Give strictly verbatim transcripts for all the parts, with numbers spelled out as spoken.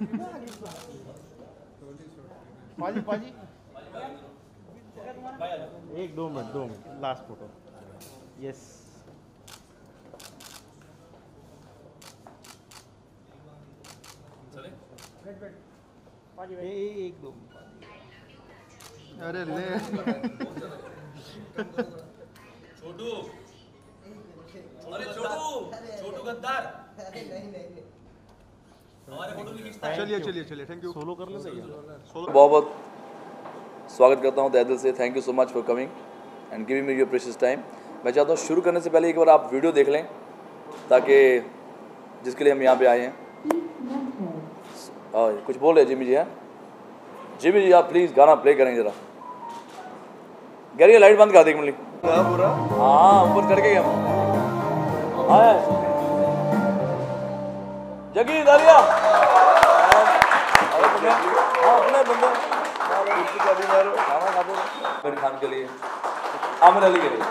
पाजी पाजी एक दो मिनट दो मिनट लास्ट फोटो। यस चले एक दो अरे ले छोटू अरे छोटू छोटू गद्दार हमारे फोटो नहीं खींचता। चलिए चलिए चलिए थैंक यू। सोलो करना चाहिए। बहुत बहुत स्वागत करता हूँ तहे दिल से। Thank you so much for coming and giving me your precious time. मैं चाहता हूँ शुरू करने से पहले एक बार आप वीडियो देख लें ताकि जिसके लिए हम यहाँ पे आए हैं। और कुछ बोल रहे जिमी जी हैं? जिमी जी आप प्लीज़ गाना प्ले करें जरा। गैरी लाइट बंद कर दे मिली। हाँ ऊपर चढ़ गए हम। हाँ जगी दालिया हाँ अपने बंदे खाना खाते मेरे खान के लिए आमिर अली के लिए।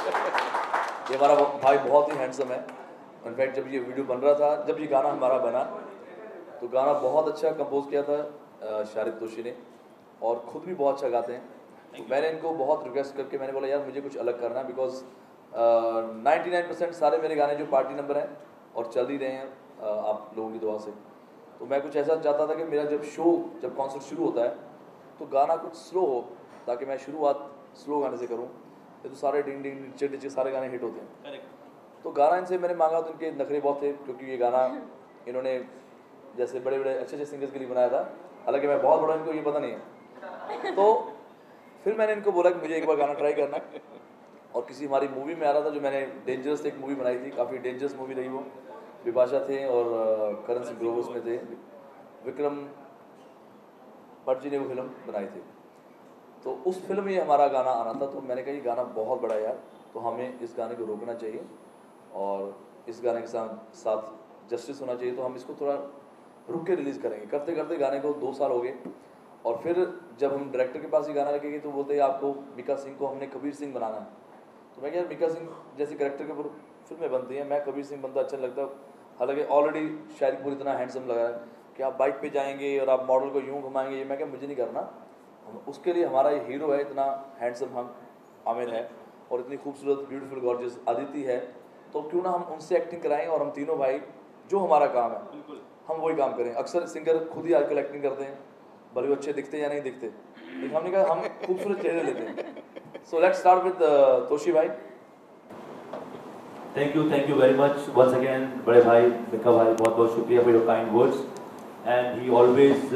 ये हमारा भाई बहुत ही हैंडसम है। इनफैक्ट जब ये वीडियो बन रहा था, जब ये गाना हमारा बना तो गाना बहुत अच्छा कंपोज किया था शारिद तोशी ने और ख़ुद भी बहुत अच्छा गाते हैं। तो मैंने इनको बहुत रिक्वेस्ट करके मैंने बोला यार मुझे कुछ अलग करना है बिकॉज नाइन्टी नाइन परसेंट सारे मेरे गाने जो पार्टी नंबर हैं और चल ही रहे हैं uh, आप लोगों की दुआ से। तो मैं कुछ ऐसा चाहता था कि मेरा जब शो जब कॉन्सर्ट शुरू होता है तो गाना कुछ स्लो हो ताकि मैं शुरुआत स्लो गाने से करूँ। ये तो सारे डिंग डिंग नीचे नीचे सारे गाने हिट होते हैं। करेक्ट। तो गाना इनसे मैंने मांगा तो इनके नखरे बहुत थे क्योंकि ये गाना इन्होंने जैसे बड़े बड़े अच्छे अच्छे सिंगर्स के लिए बनाया था। हालांकि मैं बहुत बड़ा इनको ये पता नहीं है। तो फिर मैंने इनको बोला कि मुझे एक बार गाना ट्राई करना और किसी हमारी मूवी में आ रहा था जो मैंने डेंजरस एक मूवी बनाई थी। काफ़ी डेंजरस मूवी रही वो। विपाशा थे और करण सिंह ग्रोवर उसमें थे। विक्रम भट्ट जी ने वो फिल्म बनाई थी। तो उस फिल्म में हमारा गाना आना था। तो मैंने कहा ये गाना बहुत बड़ा यार तो हमें इस गाने को रोकना चाहिए और इस गाने के साथ साथ जस्टिस होना चाहिए। तो हम इसको थोड़ा रुक के रिलीज़ करेंगे। करते करते गाने को दो साल हो गए और फिर जब हम डायरेक्टर के पास ये गाना लगेगी तो बोलते हैं आपको मिका सिंह को हमने कबीर सिंह बनाना है। तो मैं क्या यार मिका सिंह जैसे कैरेक्टर के ऊपर फिल्में बनती हैं, मैं कबीर सिंह बनता अच्छा लगता है। हालांकि ऑलरेडी शायद पूरी इतना हैंडसम लगा है कि आप बाइक पे जाएंगे और आप मॉडल को यूँ घुमाएंगे, ये मैं क्या मुझे नहीं करना। उसके लिए हमारा ये हीरो है इतना हैंडसम हम आमिर है और इतनी खूबसूरत ब्यूटीफुल गॉर्जियस अदिति है। तो क्यों ना हम उनसे एक्टिंग कराएं और हम तीनों भाई जो हमारा काम है बिल्कुल हम वही काम करें। अक्सर सिंगर खुद ही आजकल एक्टिंग करते हैं भले वो अच्छे दिखते या नहीं दिखते, लेकिन हमने कहा हम खूबसूरत चेहरे लेते हैं। So let's start with Toshi भाई। Thank you thank you very much once again बड़े भाई मिका भाई, बहुत बहुत शुक्रिया for your kind words and he always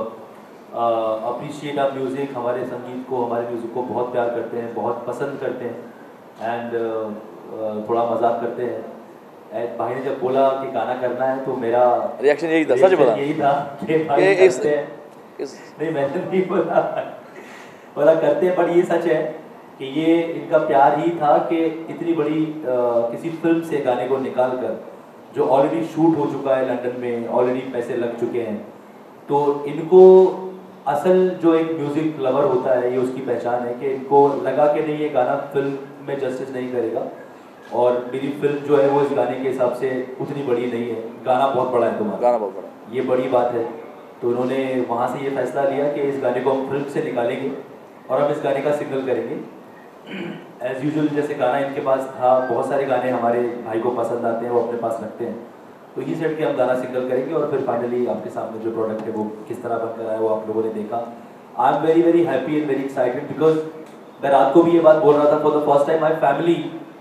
appreciate our music. हमारे संगीत को हमारे म्यूज़िक को बहुत प्यार करते हैं, बहुत पसंद करते हैं एंड uh, uh, थोड़ा मजाक करते हैं। एंड भाई ने जब बोला कि गाना करना है तो मेरा रिएक्शन यही था। सच बता यही था कि भाई करते हैं। इस नहीं मैंने नहीं बोला बोला करते हैं, बट ये सच है कि ये इनका प्यार ही था कि इतनी बड़ी आ, किसी फिल्म से गाने को निकाल कर जो ऑलरेडी शूट हो चुका है लंदन में, ऑलरेडी पैसे लग चुके हैं, तो इनको असल जो एक म्यूज़िक लवर होता है ये उसकी पहचान है कि इनको लगा कि नहीं ये गाना फिल्म में जस्टिस नहीं करेगा और मेरी फिल्म जो है वो इस गाने के हिसाब से उतनी बड़ी नहीं है। गाना बहुत बड़ा है तुम्हारा, गाना बहुत बड़ा, ये बड़ी बात है। तो उन्होंने वहाँ से ये फैसला लिया कि इस गाने को हम फिल्म से निकालेंगे और हम इस गाने का सिंगल करेंगे। एज़ यूजुअल जैसे गाना इनके पास था, बहुत सारे गाने हमारे भाई को पसंद आते हैं, वो अपने पास रखते हैं, तो ये सेट के हम गाना सिंगल करेंगे और फिर फाइनली आपके सामने जो प्रोडक्ट है वो किस तरह बनकर आया वो आप लोगों ने देखा। I am very very happy and very excited because मैं रात को भी ये बात बोल रहा था for the first time my family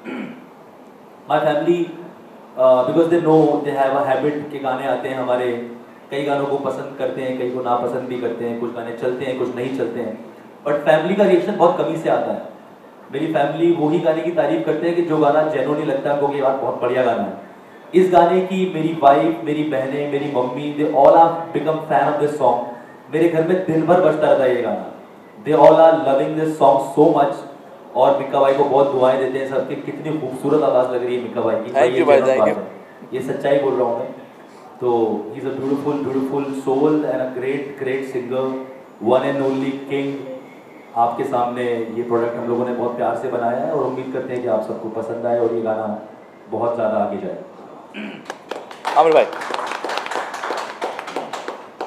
my family because they know they have a habit के गाने आते हैं हमारे, कई गानों को पसंद करते हैं, कई को नापसंद भी करते हैं, कुछ गाने चलते हैं कुछ नहीं चलते हैं, बट फैमिली का रिएक्शन बहुत कमी से आता है। मेरी फैमिली वही गाने की तारीफ करते हैं कि जो गाना जेन्युइनली लगता है उनको कि यार बहुत बढ़िया गाना है। इस गाने की मेरी वाइफ, मेरी बहनें, मेरी मम्मी, they all are become fan of this song. मेरे घर में दिन भर बजता रहता है ये गाना, they all are loving this song so much और मिक्का भाई को बहुत दुआएं देते हैं सबके। कितनी खूबसूरत आवाज़ लग रही है मिक्का भाई की, थैंक यू भाई, थैंक यू। ये सच्चाई बोल रहा हूँ मैं। तो he is a beautiful beautiful soul and a great great singer, one and only king. आपके सामने ये प्रोडक्ट हम लोगों ने बहुत प्यार से बनाया है और उम्मीद करते हैं कि आप सबको पसंद आए और ये गाना बहुत ज़्यादा आगे जाए। आमिर भाई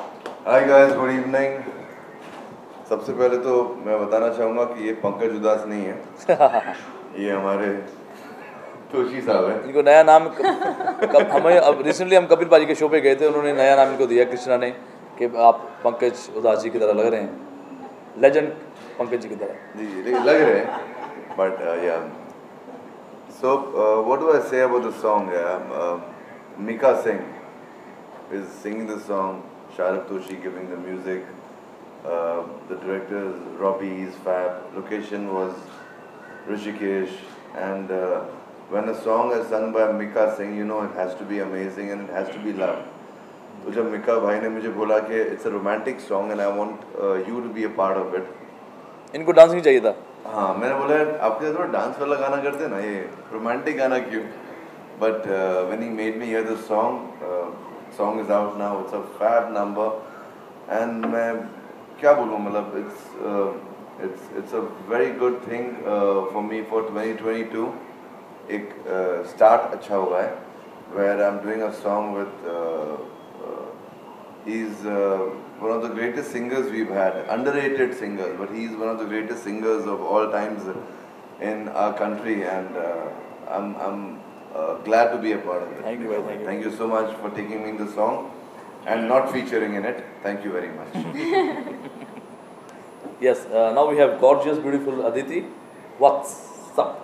हाय गाइस, गुड इवनिंग। सबसे पहले तो मैं बताना चाहूँगा कि ये पंकज उदास नहीं है, ये हमारे तोशी साहब है। इनको नया नाम कब हमें अब रिसेंटली हम कपिल पाजी के शो पे गए थे, उन्होंने नया नाम इनको दिया कृष्णा ने कि आप पंकज उदास जी की तरह लग रहे हैं, लेजेंड पंकज जी की तरह। जी जी लग रहे हैं, बट या so what do I say about the song? Mika Singh is singing the song, Shahrukh Toshi giving the music, uh, the director Robbie is fab, location was Rishikesh, and uh, when a song is sung by Mika Singh, you know it has to be amazing and it has to be loved. तो जब मिका भाई ने मुझे बोला कि it's a romantic song and I want uh, you to be a part of it, इनको dance नहीं चाहिए था। हाँ मैंने बोला आपके साथ थोड़ा डांस वाला गाना करते ना, ये रोमांटिक गाना क्यों? But uh, when he made me hear the song, uh, song is out now, it's a fab number, and मैं क्या बोलूँ, मतलब it's uh, it's it's a very good thing uh, for me for twenty twenty-two. एक start uh, अच्छा हुआ है, where I'm doing a song with uh, uh, he's uh, one of the greatest singers we've had, underrated singers, but he's one of the greatest singers of all times in our country, and uh, I'm I'm uh, glad to be a part of it. Thank you, thank you. Thank you so much for taking me in the song and not featuring in it. Thank you very much. Yes, uh, now we have gorgeous, beautiful Aditi. What's up?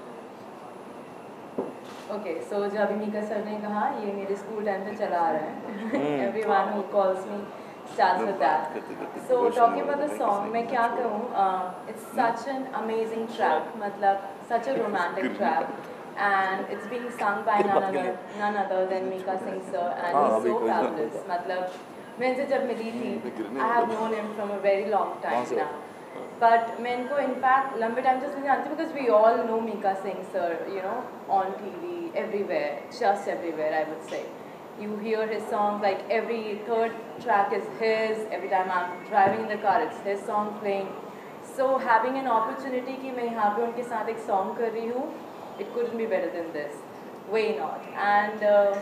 Okay, so जो अभी Mika sir ने कहा ये मेरे school time पे चला आ रहा है. Everyone who calls me starts with that. So talking about the song, मैं क्या कहूँ? Uh, it's such an amazing track, मतलब such a romantic track, and it's being sung by none other none other than Mika Singh sir, and he's so fabulous. मतलब मैं इनसे जब मिली थी, I have known him from a very long time now. But मैं इनको in fact लंबे time से नहीं जानती, because we all know Mika Singh sir, you know, on T V, everywhere, just everywhere I would say. You hear his songs, like every third track is his. Every time I'm driving in the car, it's his song playing. So having an opportunity कि मैं यहाँ पे उनके साथ एक song कर रही हूँ, it couldn't be better than this, way not. And uh,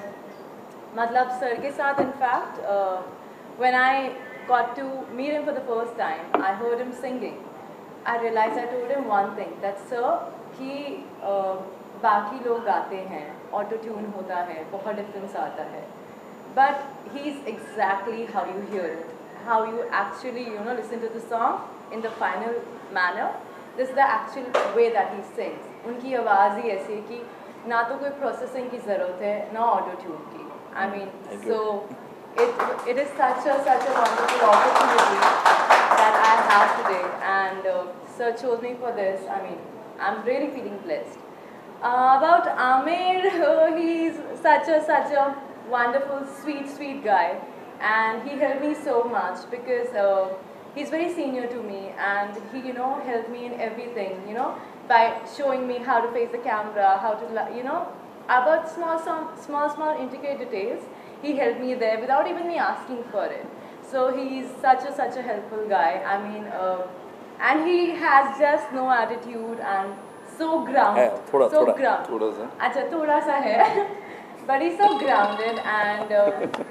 मतलब sir के साथ in fact uh, when I got to meet him for the first time, I heard him singing. I realized I told him one thing, that sir कि uh, बाकी लोग गाते हैं, auto tune होता है, बहुत डिफरेंस आता है, but he's exactly how you hear it, how you actually you know listen to the song in the final manner. This is the actual way that he sings. उनकी आवाज़ ही ऐसी है कि ना तो कोई प्रोसेसिंग की ज़रूरत है, ना ऑटो ट्यून की. I mean, so it it is such a such a wonderful opportunity that I have today, and uh, sir chose me for this. I mean, I'm really feeling blessed. Uh, about Amir, uh, he's such a such a wonderful, sweet, sweet guy, and he helped me so much because uh, he's very senior to me, and he, you know, helped me in everything, you know, by showing me how to face the camera, how to, you know, about small, small, small, small intricate details. He helped me there without even me asking for it. So he's such a such a helpful guy. I mean, uh, and he has just no attitude and so grounded, है, थोड़ा, so थोड़ा, ground. थोड़ा सा. अच्छा थोड़ा सा है, but he's so grounded, and uh,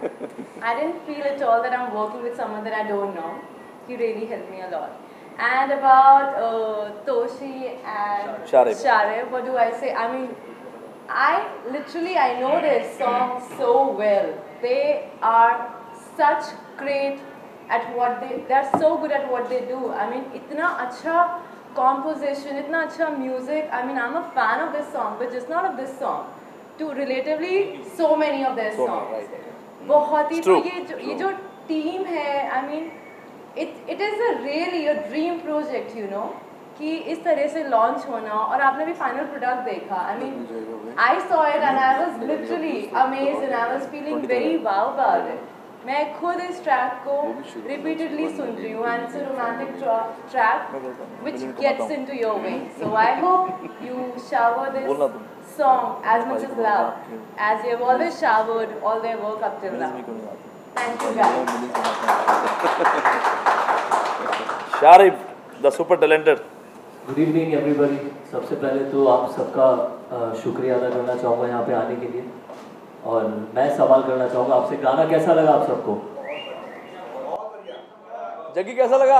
I didn't feel at all that I'm working with someone that I don't know. He really helped me a lot. And about uh, Toshi and Sharif. Sharif, what do I say? I mean, I literally I know their songs so well. They are such great at what they. They are so good at what they do. I mean, इतना अच्छा composition, इतना अच्छा music. I mean, I'm a fan of this song, but just not of this song. To relatively so many of their So songs. many, right. बहुत ही It's तो true. ये जो ये जो team है, I mean, it it is a really a dream project, you know, कि इस तरह से launch होना, और आपने भी final product देखा. I mean, I saw it and I was literally amazed and I was feeling very wow about it. मैं खुद इस track को repeatedly सुन रही हूँ, and it's a romantic tra- track which gets into your veins. So I hope you shower this song as much as love as you have always showered all their work up till now. Thank you guys. Sharif, the super talented. Good evening everybody. सबसे पहले तो आप सबका अ, शुक्रिया अदा करना चाहूँगा यहाँ पे आने के लिए, और मैं सवाल करना चाहूँगा आपसे, गाना कैसा लगा आप सबको? जग्गी कैसा लगा?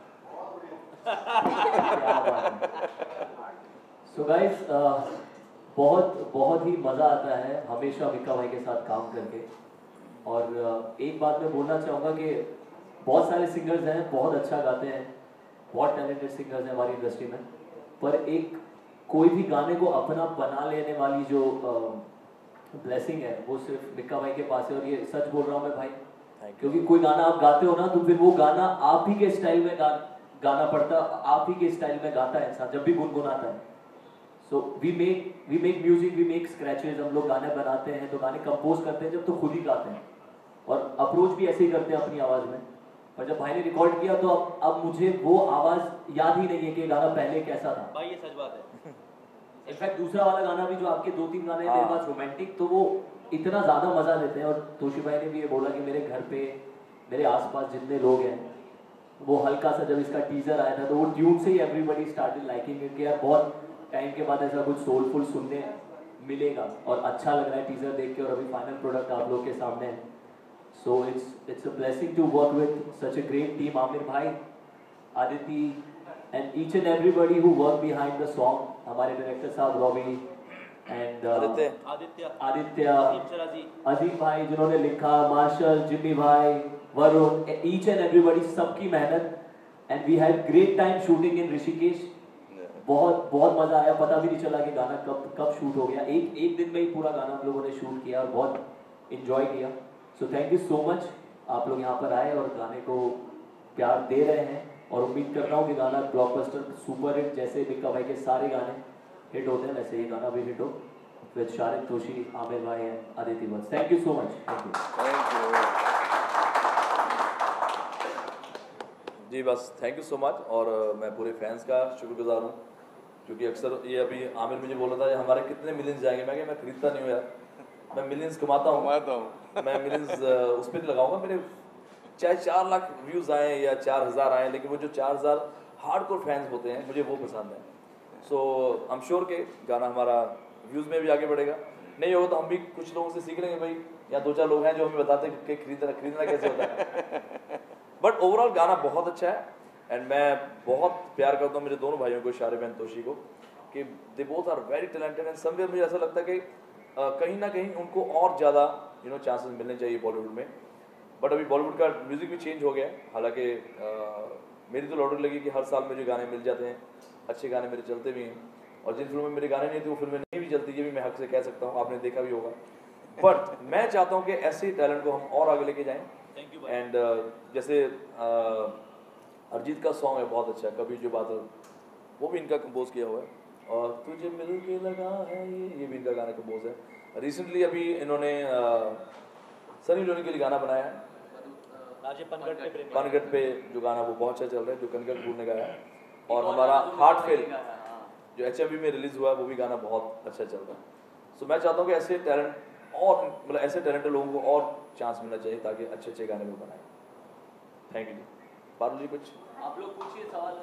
सो गाइस बहुत बहुत ही मज़ा आता है हमेशा मिक्का भाई के साथ काम करके। और uh, एक बात मैं बोलना चाहूँगा कि बहुत सारे सिंगर्स हैं, बहुत अच्छा गाते हैं, बहुत टैलेंटेड सिंगर्स हैं हमारी इंडस्ट्री में, पर एक कोई भी गाने को अपना बना लेने वाली जो ब्लेसिंग uh, है वो सिर्फ मिक्का भाई के पास है। और ये सच बोल रहा हूँ मैं भाई, क्योंकि कोई गाना आप गाते हो ना तो फिर वो गाना आप ही के स्टाइल में गा, गाना पड़ता, आप ही के स्टाइल में गाता है इंसान जब भी गुनगुनाता है। So we make we make music, we make scratches, हम लोग गाने बनाते हैं तो गाने कंपोज करते हैं जब तो खुद ही गाते हैं और अप्रोच भी ऐसे ही करते हैं अपनी आवाज़ में। पर जब भाई ने रिकॉर्ड किया तो अब अब मुझे वो आवाज़ याद ही नहीं है कि गाना पहले कैसा था। भाई ये सच बात है। इनफैक्ट दूसरा वाला गाना भी जो आपके दो तीन गाने हैं मेरे पास रोमांटिक, तो वो इतना ज़्यादा मज़ा लेते हैं। और तोशी भाई ने भी ये बोला कि मेरे घर पे मेरे आसपास जितने लोग हैं वो हल्का सा जब इसका टीजर आया था तो वो ट्यून से ही एवरीबडी स्टार्टेड लाइकिंग इट कि यार बहुत टाइम के बाद ऐसा कुछ सोलफुल सुनने मिलेगा और अच्छा लग रहा है टीजर देख के। और अभी फाइनल प्रोडक्ट आप लोग के सामने है। So it's it's a blessing to work with such a great team. Aamir भाई, Aditi and each and everybody who work behind the song, हमारे डायरेक्टर साहब रॉबी एंड आदित्य आदित्य आदित्य अजीम अजीम भाई जिन्होंने लिखा, मार्शल, जिम्मी भाई, वरुण, ईच एंड एवरीबडी, सबकी मेहनत। And we had great time shooting in Rishikesh. बहुत बहुत मजा आया, पता भी नहीं चला कि गाना कब कब शूट हो गया। एक एक दिन में ही पूरा गाना हम लोगों ने शूट किया और बहुत इंजॉय किया। So thank you so much, आप लोग यहाँ पर आए और गाने को प्यार दे रहे हैं। और उम्मीद कर रहा हूँ कि गाना ब्लॉकबस्टर सुपर हिट, जैसे मिक्का भाई के सारे गाने हिट होते हैं वैसे ये गाना भी हिट हो विद शारिक, तोशी, आमिर भाई एंड आदित्य बस। Thank you so much. Thank you thank you. जी बस थैंक यू सो मच। और uh, मैं पूरे फैंस का शुक्रगुजार हूँ, क्योंकि अक्सर ये अभी आमिर मुझे बोल रहा था हमारे कितने मिलियंस जाएंगे। मैं क्या मैं खरीदता नहीं हूँ यार, मैं मिलियंस कमाता हूँ कमाता हूँ मैं मिलियंस उस पर नहीं लगाऊंगा। मेरे चाहे चार लाख व्यूज़ आए या चार हज़ार आए, लेकिन वो जो चार हज़ार हार्डकोर फैंस होते हैं मुझे वो पसंद है। सो आई एम श्योर के गाना हमारा व्यूज़ में भी आगे बढ़ेगा। नहीं होगा तो हम भी कुछ लोगों से सीख लेंगे भाई, या दो चार लोग हैं जो हमें बताते हैं कि खरीदना खरीदना कैसे होता है। बट ओवरऑल गाना बहुत अच्छा है एंड मैं बहुत प्यार करता हूँ मेरे दोनों भाइयों को, शारिब एंड तोशी को, कि they both are very talented and somewhere मुझे ऐसा लगता है कि uh, कहीं ना कहीं उनको और ज़्यादा यू नो चांसेस मिलने चाहिए बॉलीवुड में। बट अभी बॉलीवुड का म्यूज़िक भी चेंज हो गया है। हालांकि मेरी तो लॉटरी लगी कि हर साल मुझे गाने मिल जाते हैं, अच्छे गाने मेरे चलते भी हैं। और जिन फिल्मों में मेरे गाने नहीं थे वो फिल्में नहीं भी चलती, ये भी मैं हक से कह सकता हूँ, आपने देखा भी होगा। बट मैं चाहता हूँ कि ऐसे टैलेंट को हम और आगे लेके जाएँ। Thank you. एंड uh, जैसे uh, अरिजीत का सॉन्ग है बहुत अच्छा, कभी जो बात, वो भी इनका कंपोज किया हुआ है। और तुझे मिल के लगा है ये ये भी इनका गाना कंपोज है। रिसेंटली अभी इन्होंने uh, सनी लियोनी के लिए गाना बनाया है, पनगढ़ पे प्रेमी पनगढ़ पे जो गाना वो बहुत अच्छा चल रहा है, जो कनगढ़ पूर ने गाया है। और हमारा हार्ट फेल जो एच एम वी में रिलीज हुआ है वो भी गाना बहुत अच्छा चल रहा है। सो मैं चाहता हूँ कि ऐसे टैलेंट और मतलब ऐसे टैलेंटेड लोगों को और चांस मिलना चाहिए ताकि अच्छे अच्छे गाने वो बनाएं। Thank you. पारुल जी कुछ आप लोग पूछिए सवाल।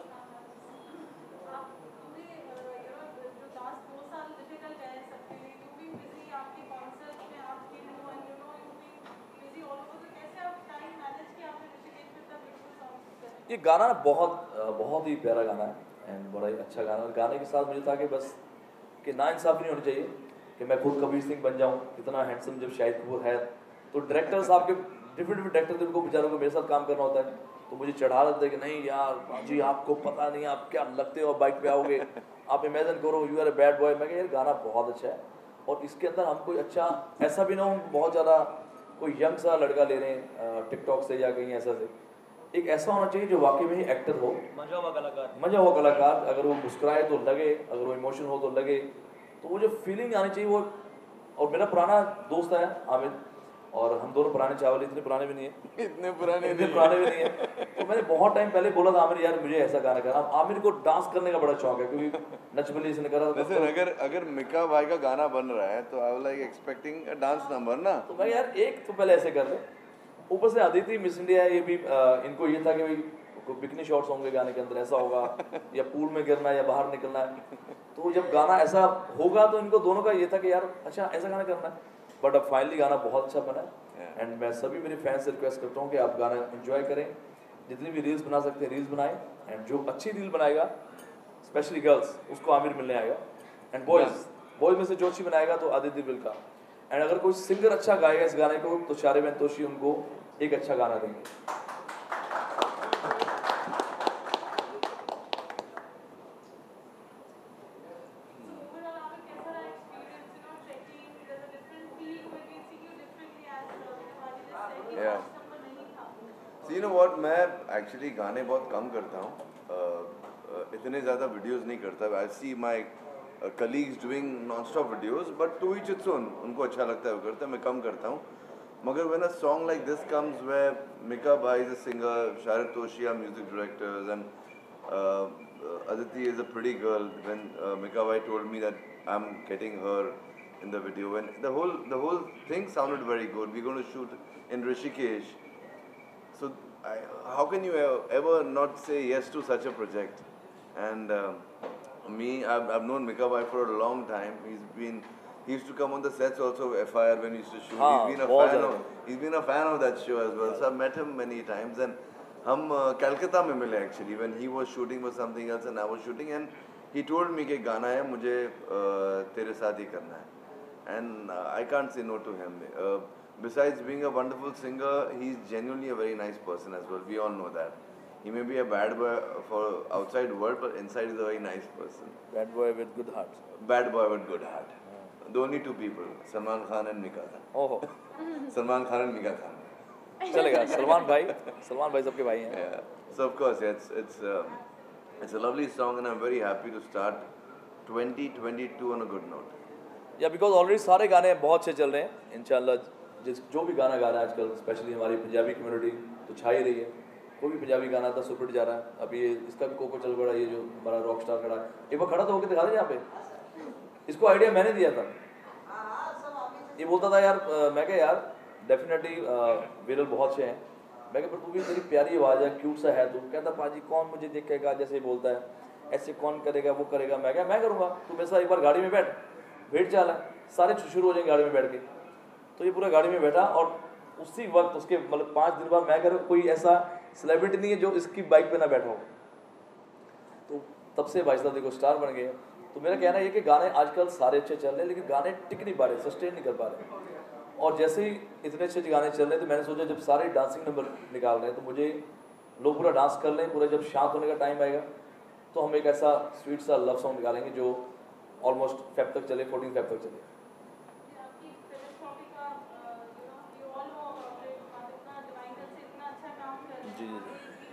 ये गाना बहुत बहुत ही प्यारा गाना है एंड बड़ा ही अच्छा गाना। और गाने के साथ मुझे था कि बस कि नाइंसाफ़ी नहीं होनी चाहिए कि मैं खुद कबीर सिंह बन जाऊँ। इतना हैंडसम जब शाहिद कपूर है तो डायरेक्टर साहब के डिफरेंट डिफरेंट डायरेक्टर थे, उनको बेचारों को मेरे साथ काम करना होता है तो मुझे चढ़ा देते हैं कि नहीं यार जी आपको पता नहीं आप क्या लगते हो, बाइक पे आओगे आप इमेजिन करो you are a bad boy. मैं कह यार गाना बहुत अच्छा है और इसके अंदर हम कोई अच्छा ऐसा भी ना हो बहुत ज़्यादा कोई यंग सा लड़का ले रहे हैं टिकटॉक से या कहीं ऐसा से, एक ऐसा होना चाहिए जो वाकई में ही एक्टर हो, मजा हुआ कलाकार मजा हुआ कलाकार। अगर वो मुस्कुराए तो लगे, अगर वो इमोशन हो तो लगे, तो वो जो फीलिंग आनी चाहिए वो। और मेरा पुराना दोस्त है आमिर और हम दोनों पुराने चावल, इतने पुराने भी नहीं है इतने पुराने इतने पुराने भी नहीं है। तो मैंने बहुत टाइम पहले बोला था आमिर यार मुझे ऐसा गाना करना। आमिर को डांस करने का बड़ा शौक है क्योंकि नच बली इसने करा था। Listen, अगर अगर मिक्का भाई का गाना बन रहा है तो I was like expecting a dance number ना। तो मैं यार एक तो पहले ऐसे कर ले, ऊपर से अदिति मिस इंडिया है, ये भी आ, इनको ये था कि भाई कोई बिकनी शॉट्स होंगे गाने के अंदर, ऐसा होगा या पूल में गिरना है या बाहर निकलना है। तो जब गाना ऐसा होगा तो इनको दोनों का ये था कि यार अच्छा ऐसा गाना करना है। बट अब फाइनली गाना बहुत अच्छा बना है एंड मैं सभी मेरे फैंस से रिक्वेस्ट करता हूँ कि आप गाना एंजॉय करें जितनी भी रील्स बना सकते हैं रील्स बनाए, एंड जो अच्छी रील बनाएगा स्पेशली गर्ल्स उसको आमिर मिलने आएगा, एंड बॉयज़ बॉयज़ में से जो अच्छी बनाएगा तो आदित्य विल का। एंड अगर कोई सिंगर अच्छा गाएगा इस गाने को तो शारे बेंतोशी उनको एक अच्छा गाना देंगे। Yeah. So you know what, मैं actually गाने बहुत कम करता हूँ, uh, uh, इतने ज़्यादा videos नहीं करता। I see my uh, colleagues doing non-stop videos, but to each its own, उनको अच्छा लगता है वो करते हैं, मैं कम करता हूँ। मगर when a song like this comes where Mika Bhai is a singer, Sharat Toshi are music directors, and uh, uh, Aditi is a pretty girl, when uh, Mika Bhai told me that I'm getting her in the video, and the whole the whole thing sounded very good. We're going to shoot in Rishikesh. So I, how can you ever, ever not say yes to such a project? And uh, me, I've, I've known Mika Bhai for a long time. He's been, he used to come on the sets also of F I R when we used to shoot. Haan, he's been a बहुत fan ज़्यादा। of, he's been a fan of that show as well. So I've met him many times, and हम uh, Calcutta में मिले actually when he was shooting for something else and I was shooting, and he told me कि गाना है मुझे uh, तेरे साथ ही करना है, and uh, I can't say no to him. Uh, Besides being a wonderful singer, he's genuinely a very nice person as well. We all know that. He may be a bad boy for outside world, but inside he's a very nice person. Bad boy with good heart. Bad boy with good heart. The only two people, Salman Khan and Mika Khan. ओहो Salman Khan and Mika Khan. चलेगा, सलमान भाई सलमान भाई सबके भाई हैं। Yeah. So of course, yeah, it's it's um, it's a lovely song, and I'm very happy to start twenty twenty-two on a good note. या because already सारे गाने बहुत अच्छे चल रहे हैं इंशाल्लाह। जिस जो भी गाना गा रहा है आजकल स्पेशली हमारी पंजाबी कम्युनिटी तो छा ही रही है। कोई भी पंजाबी गाना था सुपर हिट जा रहा है। अभी ये इसका भी कोको चल पड़ा, ये जो हमारा रॉक स्टार खड़ा है, एक बार खड़ा तो होकर दिखा दे यहाँ पे। इसको आइडिया मैंने दिया था। ये बोलता था यार, आ, मैं क्या यार डेफिनेटली विरल बहुत अच्छे हैं। मैं क्या पर तू भी तेरी प्यारी आवाज़ है, क्यूट सा है तू। कहता पाजी कौन मुझे देखेगा, जैसे बोलता है ऐसे कौन करेगा, वो करेगा। मैं क्या मैं करूँगा, तू मेरे साथ एक बार गाड़ी में बैठ, भेंट चाल है, सारे शुरू हो जाएंगे गाड़ी में बैठ के। तो ये पूरा गाड़ी में बैठा और उसी वक्त उसके मतलब पाँच दिन बाद मैं कह कोई ऐसा सेलिब्रिटी नहीं है जो इसकी बाइक पे ना बैठा हो। तो तब से भाई साहब देखो स्टार बन गए। तो मेरा कहना ये कि गाने आजकल सारे अच्छे चल रहे हैं, लेकिन गाने टिक नहीं पा रहे, सस्टेन नहीं कर पा रहे। और जैसे ही इतने अच्छे गाने चल रहे हैं तो मैंने सोचा जब सारे डांसिंग नंबर निकाल रहे हैं तो मुझे लोग पूरा डांस कर लें, पूरा जब शांत होने का टाइम आएगा तो हम एक ऐसा स्वीट सा लव सॉन्ग निकालेंगे जो ऑलमोस्ट फेब तक चले, फोर्टीन फेब तक चले। जी जी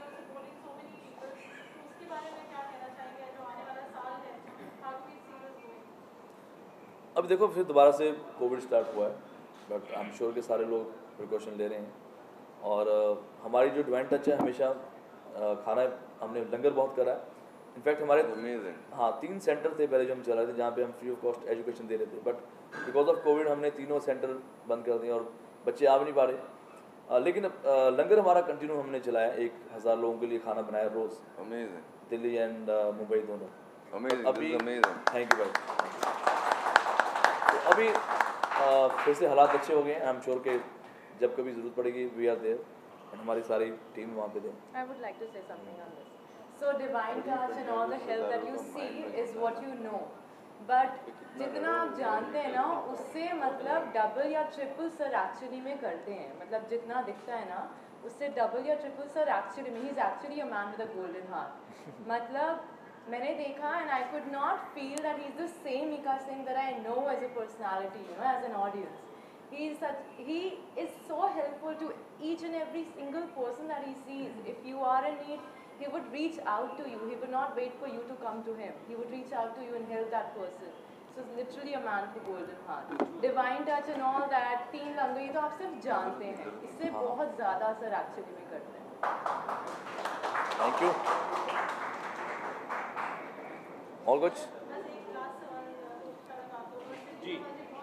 अब देखो फिर दोबारा से कोविड स्टार्ट हुआ है, बट आई एम श्योर कि सारे लोग प्रिकॉशन ले रहे हैं। और uh, हमारी जो डिवाइन टच है हमेशा uh, खाना हमने लंगर बहुत करा है। इनफैक्ट हमारे Amazing. हाँ तीन सेंटर थे पहले जो हम चला रहे थे जहाँ पे हम फ्री ऑफ कॉस्ट एजुकेशन दे रहे थे, बट बिकॉज ऑफ कोविड हमने तीनों सेंटर बंद कर दिए और बच्चे आ भी नहीं पा रहे। uh, लेकिन uh, लंगर हमारा कंटिन्यू हमने चलाया, एक हज़ार लोगों के लिए खाना बनाया रोज़, Amazing. दिल्ली एंड मुंबई दोनों। Amazing. अभी This is amazing. Thank you भाई। तो अभी आ, फिर से हालात अच्छे हो गए हैं। आई एम श्योर कि जब कभी ज़रूरत पड़ेगी वी आर देयर एंड हमारी सारी टीम वहाँ पे दे। I would like to say something on this. So divine touch and all the help that you see is what you know. But जितना आप जानते हैं ना उससे मतलब डबल या ट्रिपल सर एक्चुअली में करते हैं। मतलब जितना दिखता है ना उससे डबल या ट्रिपल सर एक्चुअली में, he is actually a man with a golden heart. मतलब मैंने देखा and I could not feel that he's the same Mika Singh that I know as a personality, you know, as an audience. He is such, he is so helpful to each and every single person that he sees. If you are in need, he would reach out to you. He would not wait for you to come to him. He would reach out to you and help that person. So it's literally a man with a golden heart. Divine touch and all that, तीन लंगर ये तो आप सिर्फ जानते हैं, इससे बहुत ज़्यादा असर एक्चुअली में करते हैं। Thank you. और कुछ जी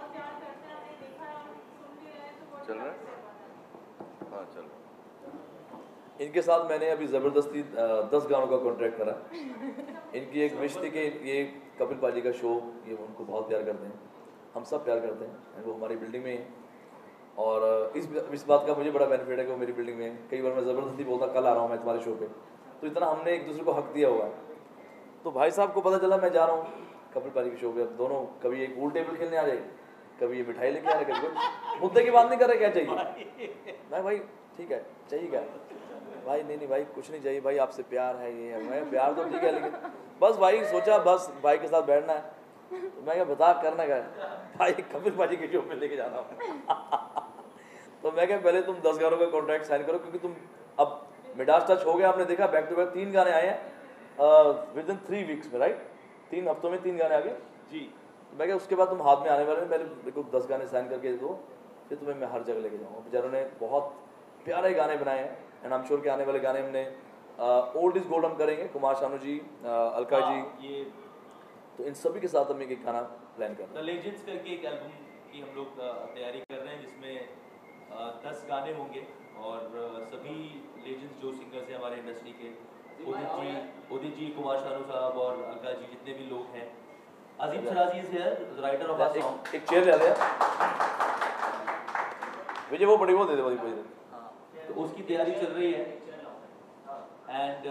चल रहा है? हाँ चल रहा है। इनके साथ मैंने अभी ज़बरदस्ती दस गानों का कॉन्ट्रैक्ट करा। इनकी एक विश थी कि ये कपिल पाजी का शो ये उनको बहुत प्यार करते हैं, हम सब प्यार करते हैं, एंड वो हमारी बिल्डिंग में ही हैं। और इस इस बात का मुझे बड़ा बेनिफिट है कि वो मेरी बिल्डिंग में है। कई बार मैं ज़बरदस्ती बोलता कल आ रहा हूँ मैं तुम्हारे शो पे, तो इतना हमने एक दूसरे को हक दिया हुआ है। तो भाई साहब को पता चला मैं जा रहा हूँ कपिल पारी के शो पे, अब दोनों कभी एक पूल टेबल खेलने आ जाए, कभी ये मिठाई लेके आ रहे, कभी कुछ मुद्दे की बात नहीं कर रहे क्या चाहिए। मैं भाई ठीक है चाहिए क्या भाई, नहीं नहीं भाई कुछ नहीं चाहिए भाई, आपसे प्यार है ये है। मैं प्यार तो ठीक है लेकिन बस भाई सोचा बस भाई के साथ बैठना है, तो मैं क्या बता करना क्या भाई कपिल पाजी के शो पे लेके जाना हूँ। तो मैं क्या पहले तुम दस गानों का कॉन्ट्रैक्ट साइन करो, क्योंकि तुम अब मिडास टच हो गया, आपने देखा बैक टू बैक तीन गाने आए हैं विद इन थ्री वीक्स में, राइट, तीन हफ्तों में तीन गाने आ गए जी। तो मैं क्या उसके बाद तुम हाथ में आने वाले में पहले मेरे को दस गाने साइन करके दो, फिर तुम्हें मैं हर जगह लेके जाऊँगा। बेचारों ने बहुत प्यारे गाने बनाए हैं एंड आई एम श्योर के आने वाले गाने हमने ओल्ड इज गोल्ड हम करेंगे, कुमार शानू जी, अलका जी, ये तो इन सभी के साथ हम एक गाना प्लान कर रहे हैं। द लेजेंड्स करके एक एल्बम की हम लोग तैयारी कर रहे हैं जिसमें दस गाने होंगे और सभी लेजेंड्स जो सिंगर्स हैं हमारे इंडस्ट्री के, उदित जी उदित जी कुमार शानू साहब और अलका जी, जितने भी लोग हैं, Azeem Shirazi is here, writer of a song. एक चेयर ले आ विजय, वो बड़ी वो दे दे बड़ी बड़ी, तो उसकी तैयारी चल रही है। एंड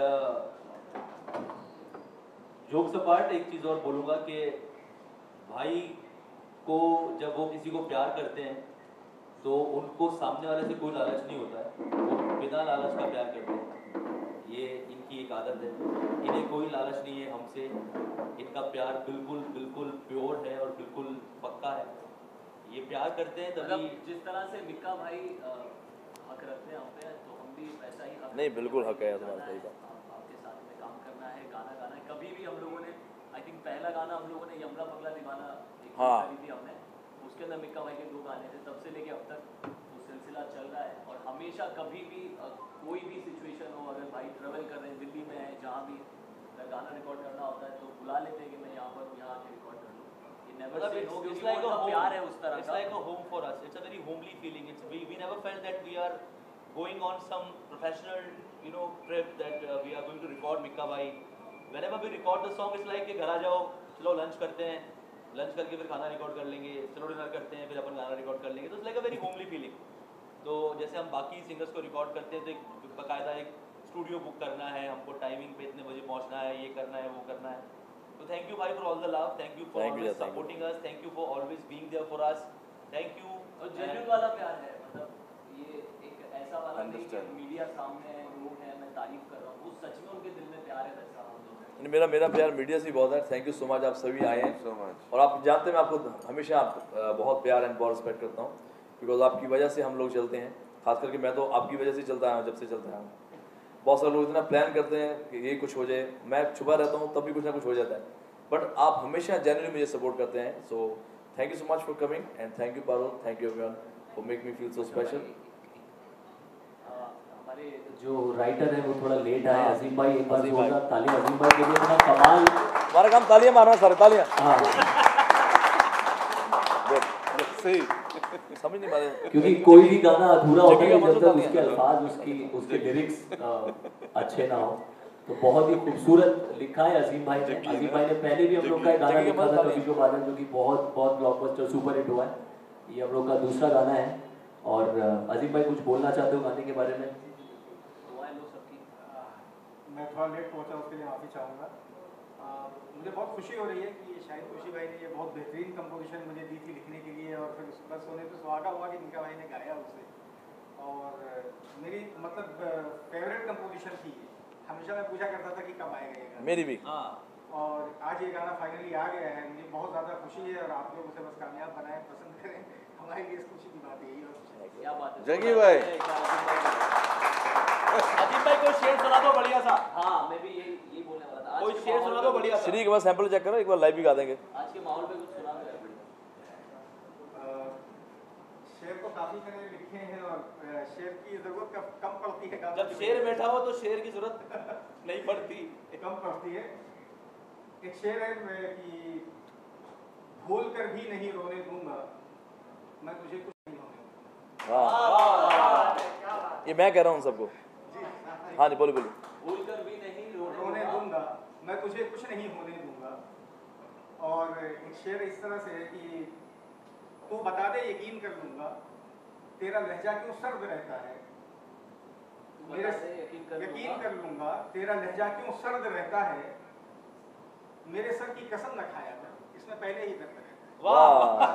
जोक्स अपार्ट एक चीज़ और बोलूँगा कि भाई को जब वो किसी को प्यार करते हैं तो उनको सामने वाले से कोई लालच नहीं होता है, वो बिना लालच का प्यार करते हैं। ये इनकी एक आदत है, इन्हें कोई लालच नहीं है हमसे, इनका प्यार बिल्कुल बिल्कुल प्योर है और बिल्कुल पक्का है। ये प्यार करते हैं तभी, जिस तरह से मिक्का भाई हक रखते हैं हम पे, तो हम भी वैसा ही हक नहीं बिल्कुल हक है तुम्हारा, सही बात। आपके साथ में काम करना है, गाना गाना है। कभी भी हम लोगों ने, आई थिंक पहला गाना हम लोगों ने यमला पगला दीवाना हाँ करी थी हमने, उसके अंदर मिक्का भाई के दो गाने थे, तब से लेके अब तक वो सिलसिला चल रहा है। और हमेशा कभी भी अ, कोई भी सिचुएशन हो, अगर भाई ट्रेवल कर रहे हैं, दिल्ली में है, जहाँ भी अगर गाना रिकॉर्ड करना होता है तो बुला लेते हैं कि मैं यहाँ पर हूँ, यहाँ आके रिकॉर्ड कर लूँ। It's, it's like a home. It's like a home for us. It's a very homely feeling. It's we, we never felt that we are going on some professional, you know, trip that uh, we are going to record Mikka Bhai. Whenever we record the song, it's like कि घर आ जाओ, चलो lunch करते हैं, lunch करके फिर खाना record कर लेंगे, चलो डिनर करते हैं, फिर अपन गाना रिकॉर्ड कर लेंगे। तो it's like a very homely feeling. तो जैसे हम बाकी सिंगर्स को रिकॉर्ड करते हैं तो एक बाकायदा एक स्टूडियो बुक करना है, हमको टाइमिंग पे इतने बजे पहुँचना है, ये करना है, वो करना है। So thank you bhai for all the love, thank you for Thank you, always yeah, thank you. supporting us, thank you for always being there for us, thank you। और जेन्युइन वाला प्यार है, मतलब ये एक ऐसा वाला नहीं कि Understand. मीडिया सामने है, लोग हैं, मैं तारीफ कर रहा हूँ, वो सच में उनके दिल में प्यार है वैसा हम लोग हैं। मेरा मेरा प्यार मीडिया से बहुत है। थैंक यू सो मच, आप सभी आए हैं so much. और आप जानते हैं मैं आपको हमेशा आप, अ, बहुत प्यार एंड बहुत रिस्पेक्ट करता हूँ, बिकॉज आपकी वजह से हम लोग चलते हैं। खास करके मैं तो आपकी वजह से चलता आया हूँ, जब से चलता आया हूँ। बहुत सारे लोग इतना प्लान करते हैं कि ये कुछ हो जाए, मैं छुपा रहता हूँ तब भी कुछ ना कुछ हो जाता है, बट आप हमेशा जेन्युइनली मुझे सपोर्ट करते हैं। So thank you so much for coming and thank you Parul, thank you everyone for make me feel so special. हमारे जो राइटर है वो थोड़ा लेट आए, हाँ, अजीम भाई, एक बार अजीम भाई। जोरदार ताली अजीम भाई के लिए, इतना कमाल। हमारा काम तालियां मारना, सारे तालियां। हाँ, सही समझ नहीं मारे, क्योंकि कोई भी गाना अधूरा होता है जबकि जब तक मतलब उसके अल्फाज, उसकी उसके लिरिक्स अच्छे ना हो। तो बहुत ही खूबसूरत लिखा है अजीम भाई ने। अजीम भाई ने पहले भी हम लोग का एक गाना लिखा था कभी जो बादल, जो कि बहुत बहुत ब्लॉकबस्टर सुपर हिट हुआ है। ये हम लोग का दूसरा गाना है। और अजीम भाई कुछ बोलना चाहते हो गाने के बारे में? मैं थोड़ा लेट पहुंचा, उसके लिए माफ़ी चाहूँगा। मुझे बहुत खुशी हो रही है कि शाहिद खुशी भाई ने ये बहुत बेहतरीन कंपोजिशन मुझे दी थी लिखने के लिए, और फिर उस बस होने पे सुहागा हुआ कि मिक्का भाई ने गाया उसे। और मेरी मतलब फेवरेट कंपोजिशन थी। हमेशा मैं पूछा करता था कि कब आएगा ये गाना। मेरी भी। हाँ, और आज ये गाना फाइनली आ गया है, मुझे बहुत ज़्यादा खुशी है। और आप लोग उसे बस कामयाब बनाएं, पसंद करें, हमारे लिए इस खुशी की बात यही है। क्या बात है जगी भाई। अजीम भाई कोई शेर सुना दो बढ़िया सा। हाँ, मैं भी यही यही बोलने वाला था। आज कोई के शेर माहौल सुना दो पे- बढ़िया सा। श्री के बाद सैंपल चेक करो, एक बार लाइव भी गा देंगे। आज के माहौल पे कुछ सुना दो यार। शेर तो काफ़ी मैंने लिखे हैं, और अ, शेर की ज़रूरत कम कम पड़ती है। जब शेर बैठा हो तो शेर की जरूरत नहीं पड़ती। कम पड़ती है। एक शेर है मैं कि भूल कर भी नहीं रोने दूंगा, मैं तुझे कुछ नहीं होने दूंगा। वाह, ये मैं कह रहा हूँ सबको। हाँ जी, बोलो बोलो। भूल कर भी नहीं रोने दूंगा, मैं तुझे कुछ नहीं होने दूंगा। और एक शेर इस तरह से है कि तू बता दे यकीन कर लूंगा, तेरा लहजा क्यों सर्द रहता है, मेरे यकीन कर लूंगा तेरा लहजा क्यों सर्द रहता है, मेरे सर की कसम न खाया कर, इसमें पहले ही दर्द रहता है। वाह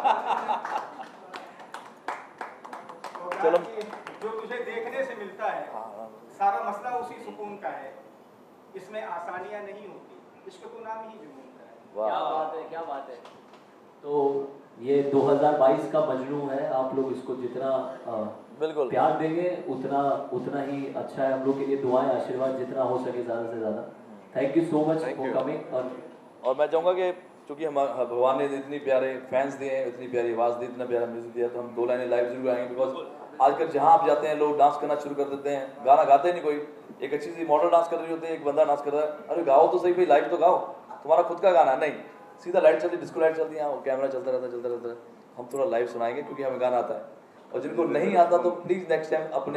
चलो जो तुझे देखने से मिलता है सारा मसला उसी सुकून का है, इसमें आसानियां नहीं होती, इश्क तो नाम ही जुनून का है। क्या बात है, क्या बात है। तो ये दो हज़ार बाईस का मजनू है, आप लोग इसको जितना बिल्कुल प्यार देंगे उतना उतना ही अच्छा है। हम लोग के लिए दुआएं आशीर्वाद जितना हो सके ज़्यादा से ज़्यादा। Thank you so much for coming. और और मैं चाहूँगा कि चूँकि हम भगवान ने इतनी प्यारे फैंस दिए हैं, इतनी प्यारी आवाज़ दी, इतना प्यारा म्यूजिक दिया, तो हम दो लाइनें लाइव जरूर आएंगे। बिकॉज आजकल जहाँ आप जाते हैं लोग डांस करना शुरू कर देते हैं, गाना गाते नहीं कोई, एक अच्छी सी मॉडल डांस कर रही होती है, एक बंदा डांस कर रहा है, अरे गाओ तो सही भाई, लाइव तो गाओ, तुम्हारा खुद का गाना नहीं, सीधा लाइट चलती, डिस्को लाइट चलती है, कैमरा चलता रहता है चलता रहता है। हम थोड़ा लाइव सुनाएंगे क्योंकि हमें गाना आता है, और जिनको नहीं आता तो प्लीज़ नेक्स्ट टाइम अपने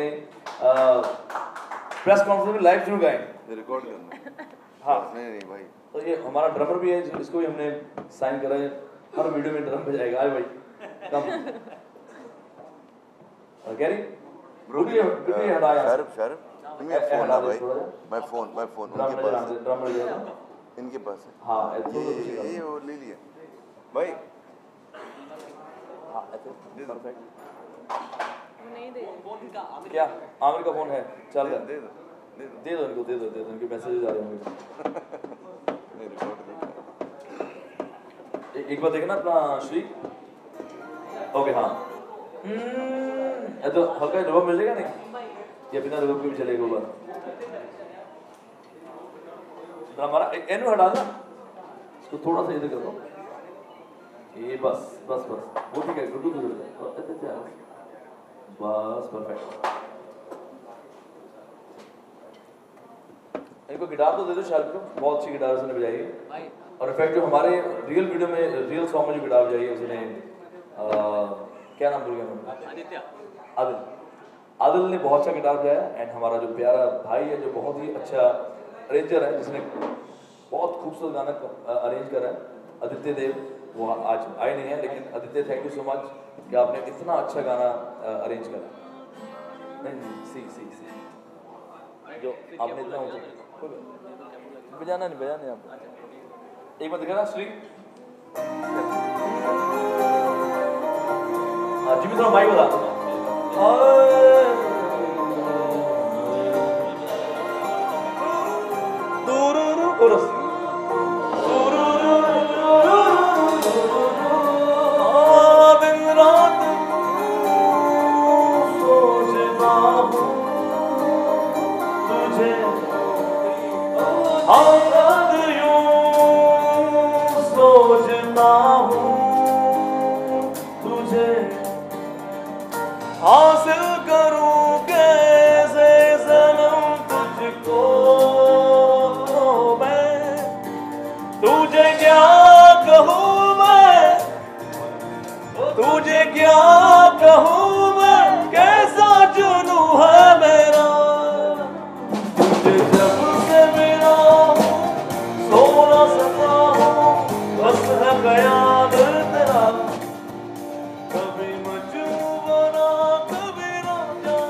प्रेस कॉन्फ्रेंस में लाइव जरूर गाएं, रिकॉर्ड करना। हाँ नहीं नहीं भाई, तो ये हमारा ड्रमर भी है, इसको भी हमने साइन करा है, हर वीडियो में ड्रम बजाएगा। आए भाई कम गैरी ब्रो हटाया शाहरुख शाहरुख मेरा फोन है भाई, मैं फोन मैं फोन उनके पास है, ड्रम बजाएगा। इनके पास है। हाँ ये ये ये वो ले लिया भाई। हाँ परफेक्ट। नहीं दे क्या आमिर का फोन है, चल दे रहा दे दो दे दो दे दो इनको, दे दो दे दो, इनके मैसेजेस आ रहे होंगे। नहीं रिकॉर्ड कर। एक बार देखना अपना श्री। ओके हाँ तो हल्का रिवर्ब मिल जाएगा नहीं, या बिना रिवर्ब के भी चलेगा ऊपर। हमारा एनु हटा ना, इसको थोड़ा सा इधर कर दो, ये बस बस बस वो ठीक है, गुड्डू तो बस परफेक्ट। इनको गिटार तो दे दो शायद को, बहुत अच्छी गिटार उसने बजाई है। और इनफैक्ट जो हमारे रियल वीडियो में, रियल सॉन्ग में जो गिटार बजाई है उसने, क्या नाम भूल गया मैं, आदित्य आदिल आदिल ने बहुत अच्छा गिटार बजाया। एंड हमारा जो प्यारा भाई है जो बहुत ही अच्छा अरेंजर है, जिसने बहुत खूबसूरत गाना अरेंज करा है, आदित्य देव, वो आज आए नहीं है, लेकिन Aditya thank you so much कि आपने इतना अच्छा गाना अरेंज करा। नहीं सी सी सी जो आपने इतना बजाना नहीं बजाना नहीं आपको, एक बार दिखाना श्री। हाँ जी भी थोड़ा माइक बता। कोरस दिन रात सोचता हूँ तुझे, आजाद यूं सोचता हूँ तुझे, हासिल करूं कैसे सनम तुझको मैं, तुझे क्या कहूँ मैं, तुझे क्या कहूँ मैं, कैसा जुनू है मेरा, तुझे जब से मिला हूँ सो न सका हूँ, बस है ख्याल तेरा, कभी मजनू बना कभी राजा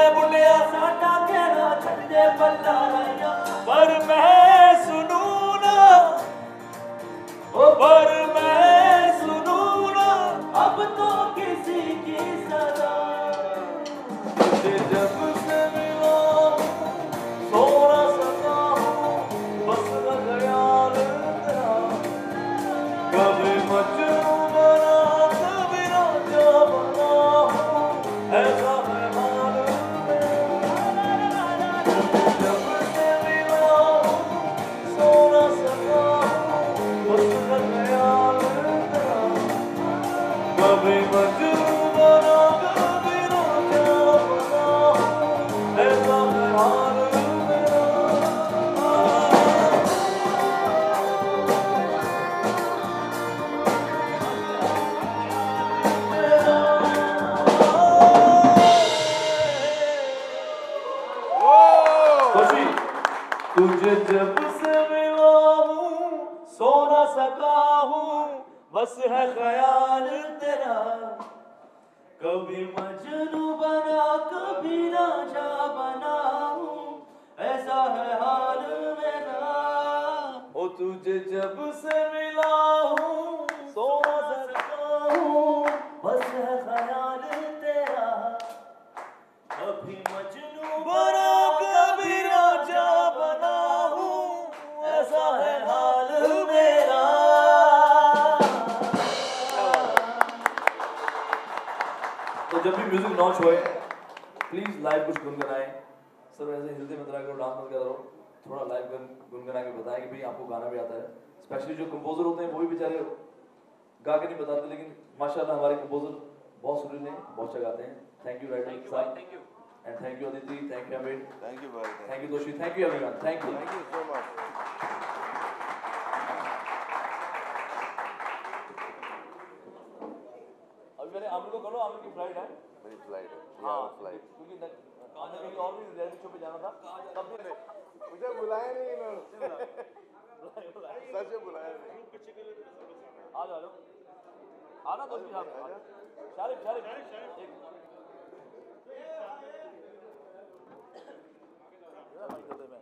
बुढ़िया साडा कहना छड़ दे बल्ला राइया पर मैं सुनू ना ओ पर मैं सुनू ना अब तो किसी की सदा तुझे जब से मिला सो ना सका हूँ बस ख्याल तेरा कभी मजनू बना कभी राजा बना हूँ ऐसा है हाल मेरा जब से मिला सो ना सका हूँ बस ख्याल तेरा कभी मजनू बना कभी राजा बना हूँ ऐसा है हाल मेरा खुशी तुझे जब से मिला हूँ सो ना सका हूँ बस है ख्याल तेरा कभी मजनू बना कभी राजा बना हूँ ऐसा है हाल मेरा ओ तुझे जब से मिला हूँ सो ना सका हूँ बस है ख्याल तेरा कभी मजनू बना कभी राजा बना हूँ ऐसा है हाल मेरा तो जब भी म्यूजिक लॉन्च होए प्लीज लाइव कुछ गुनगुनाएं सर ऐसे हिलते मत रहा करो डांस मत करो थोड़ा लाइव गुन गुनगुना के बताएं कि भाई आपको गाना भी आता है स्पेशली जो कंपोजर होते हैं वो भी बेचारे गा के नहीं बताते लेकिन माशाल्लाह हमारे कंपोजर बहुत सुरीले हैं बहुत अच्छा गाते हैं थैंक यू राइटर साहब thank you and thank you Aditi thank you Amit Thank you, bhai. Thank you Toshi thank you everyone thank you Thank you so much. अभी मैंने आमिर को करो आमिर की फ्लाइट है मेरी flight है. हाँ Yeah, flight. क्योंकि न- आमिर कहीं और भी रियलिटी शो पे जाना था तब भी मुझे बुलाया नहीं इन्होंने. सच में बुलाया नहीं. आ जाओ आ जाओ आना दोषी साहब शारिफ शारिफ एक माइक दे दे मैं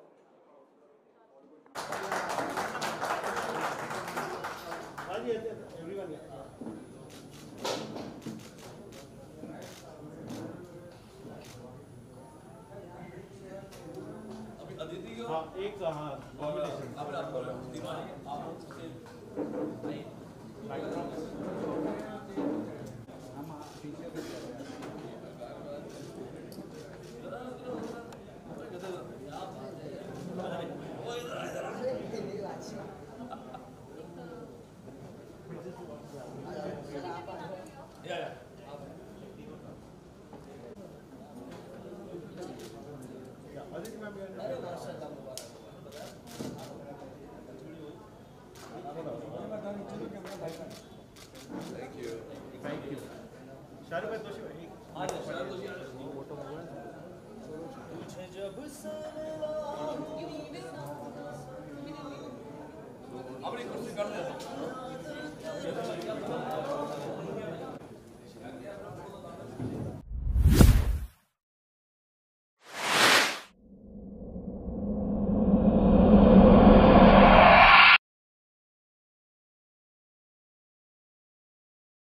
हाँ एक हाँ कॉम्बिनेशन थैंक यू शाहरुख भाई दोषी भाई अपनी कुर्सी कर दे